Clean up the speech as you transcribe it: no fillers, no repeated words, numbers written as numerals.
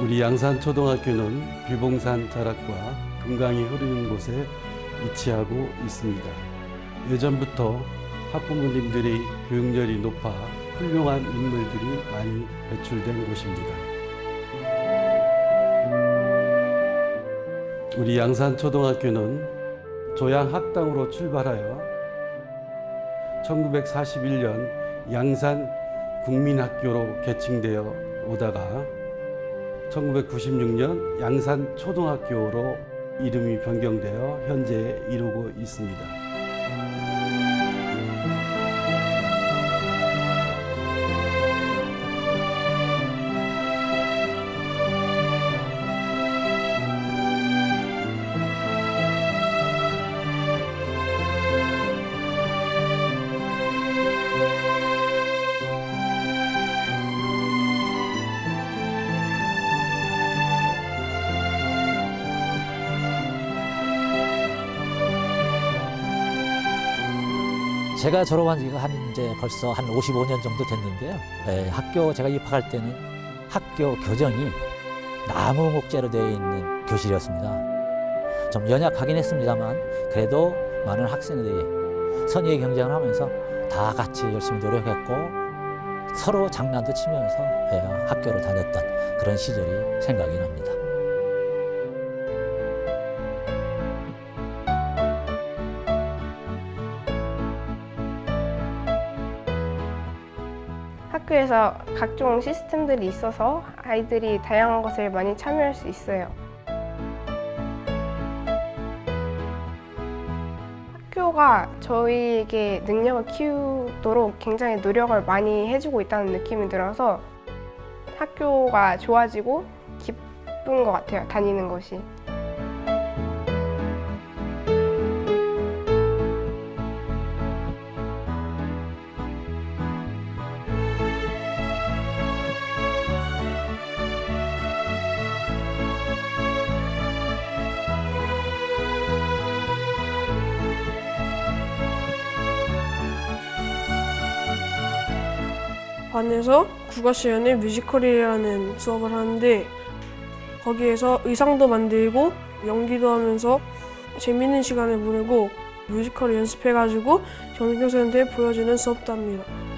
우리 양산초등학교는 비봉산 자락과 금강이 흐르는 곳에 위치하고 있습니다. 예전부터 학부모님들의 교육열이 높아 훌륭한 인물들이 많이 배출된 곳입니다. 우리 양산초등학교는 조양학당으로 출발하여 1941년 양산국민학교로 개칭되어 오다가 1996년 양산초등학교로 이름이 변경되어 현재 이루고 있습니다. 제가 졸업한 지가 이제 벌써 한 55년 정도 됐는데요. 학교 제가 입학할 때는 학교 교정이 나무 목재로 되어 있는 교실이었습니다. 좀 연약하긴 했습니다만 그래도 많은 학생들이 선의의 경쟁을 하면서 다 같이 열심히 노력했고 서로 장난도 치면서 학교를 다녔던 그런 시절이 생각이 납니다. 학교에서 각종 시스템들이 있어서 아이들이 다양한 것을 많이 참여할 수 있어요. 학교가 저희에게 능력을 키우도록 굉장히 노력을 많이 해주고 있다는 느낌이 들어서 학교가 좋아지고 기쁜 것 같아요, 다니는 것이. 반에서 국어 시간에 뮤지컬이라는 수업을 하는데 거기에서 의상도 만들고 연기도 하면서 재밌는 시간을 보내고 뮤지컬을 연습해가지고 전교생한테 보여주는 수업도 합니다.